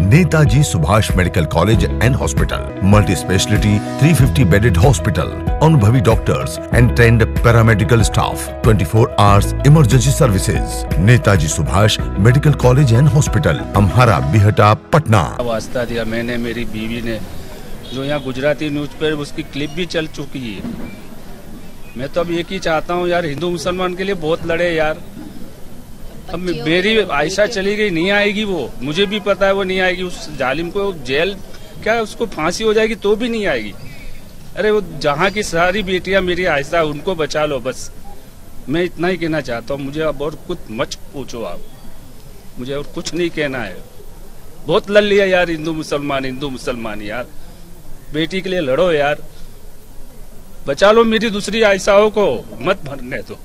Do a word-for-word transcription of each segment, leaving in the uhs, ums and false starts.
Netaji Subhash medical college and hospital, multi speciality three fifty bedded hospital, अनुभवी doctors and trained paramedical staff, twenty-four hours emergency services. Netaji Subhash medical college and hospital, Amhara Bihta, Patna. वास्ता दिया मैंने, मेरी बीवी ने, जो यहाँ गुजराती न्यूज पर उसकी क्लिप भी चल चुकी है। मैं तो अब एक ही चाहता हूँ यार, हिंदू मुसलमान के लिए बहुत लड़े यार। अब मेरी आयशा चली गई, नहीं आएगी वो, मुझे भी पता है वो नहीं आएगी। उस जालिम को जेल क्या, उसको फांसी हो जाएगी तो भी नहीं आएगी। अरे वो जहाँ की सारी बेटियां मेरी आयशा, उनको बचा लो बस। मैं इतना ही कहना चाहता हूँ, मुझे अब और कुछ मत पूछो आप, मुझे और कुछ नहीं कहना है। बहुत लड़ लिया यार, हिंदू मुसलमान हिंदू मुसलमान यार। बेटी के लिए लड़ो यार, बचा लो मेरी दूसरी आयशाओं को, मत भरने दो।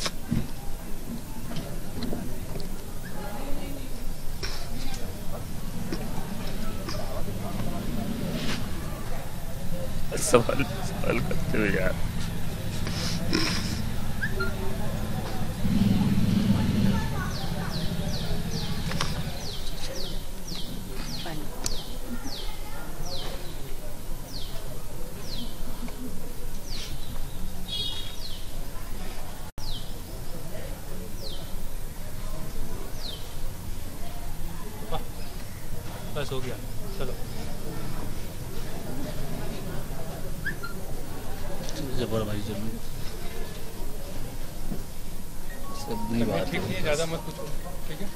सवाल सवाल करते हो यार। बस हो गया, चलो। जबर भाई जरूर सब नहीं बात ठीक नहीं है, ज्यादा मत पूछो, ठीक है।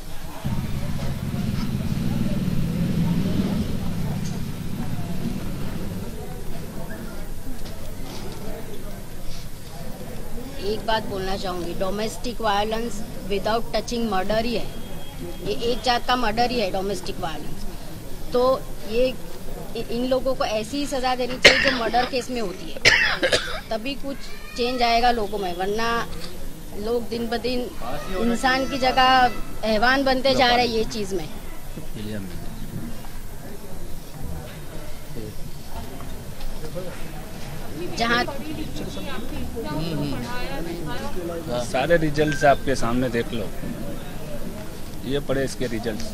एक बात बोलना चाहूंगी, domestic violence without touching murder ही है। ये एक जात का मर्डर ही है डोमेस्टिक वायलेंस। तो ये इन लोगों को ऐसी ही सजा देनी चाहिए जो मर्डर केस में होती है, तभी कुछ चेंज आएगा लोगों में। वरना लोग दिन ब दिन इंसान की जगह हैवान बनते जा रहे हैं ये चीज में। जहाँ सारे रिजल्ट्स आपके सामने देख लो, ये पड़े इसके रिजल्ट्स।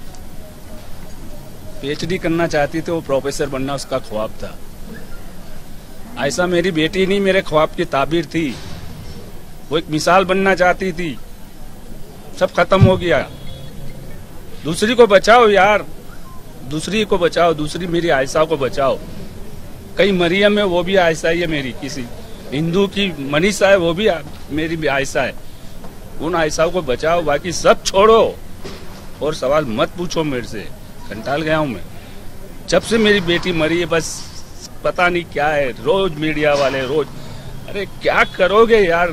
पीएचडी करना चाहती थी वो, प्रोफेसर बनना उसका ख्वाब था। ऐसा मेरी बेटी नहीं, मेरे ख्वाब की ताबीर थी। वो एक मिसाल बनना चाहती थी, सब खत्म हो गया। दूसरी को बचाओ यार, दूसरी को बचाओ, दूसरी मेरी आयशा को बचाओ। कई मरियम है, वो भी आयशा ही है मेरी। किसी हिंदू की मनीषा है, वो भी मेरी भी आयशा है। उन आयशा को बचाओ, बाकी सब छोड़ो और सवाल मत पूछो मेरे से। कंटाल गया हूं मैं, जब से मेरी बेटी मरी है बस पता नहीं क्या है। रोज मीडिया वाले रोज, अरे क्या करोगे यार।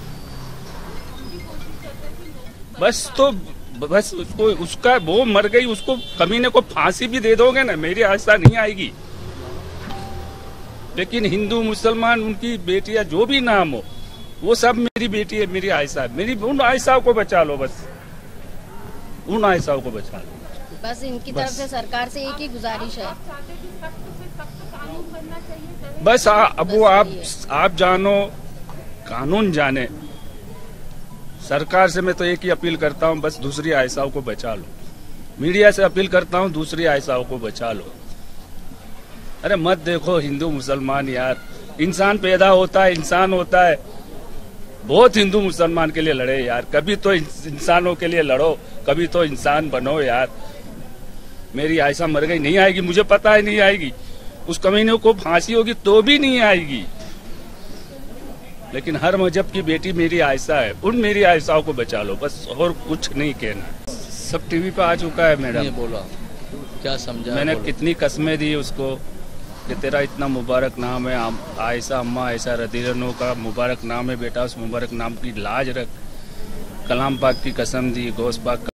बस तो बस उसको, उसका वो मर गई, उसको कमीने को फांसी भी दे दोगे ना, मेरी आयशा नहीं आएगी। लेकिन हिंदू मुसलमान, उनकी बेटियां जो भी नाम हो, वो सब मेरी बेटी है, मेरी आयशा है। मेरी उन आयशाओं को बचा लो बस, उन आयशाओं को बचा लो बस। इनकी तरफ से सरकार से एक ही गुजारिश है, बस आ, अब वो आप आप जानो, कानून जाने। सरकार से मैं तो एक ही अपील करता हूँ, बस दूसरी आयशाओं को बचा लो। मीडिया से अपील करता हूँ, दूसरी आयशाओं को बचा लो। अरे मत देखो हिंदू मुसलमान यार, इंसान पैदा होता है, इंसान होता है। बहुत हिंदू मुसलमान के लिए लड़े यार, कभी तो इंसानों के लिए लड़ो, कभी तो इंसान बनो यार। मेरी आयशा मर गई, नहीं आएगी, मुझे पता है नहीं आएगी। उस कमीने को फांसी होगी तो भी नहीं आएगी। लेकिन हर मजहब की बेटी मेरी आयशा है, उन मेरी आयशाओं को बचा लो बस, और कुछ नहीं कहना। सब टीवी पे आ चुका है मैडम। बोला क्या समझा, मैंने कितनी कस्में दी उसको कि तेरा इतना मुबारक नाम है, आयशा अम्मा आयशा रदीरनो का मुबारक नाम है बेटा, उस मुबारक नाम की लाज रख। कलाम पाक की कसम दी, गौस पाक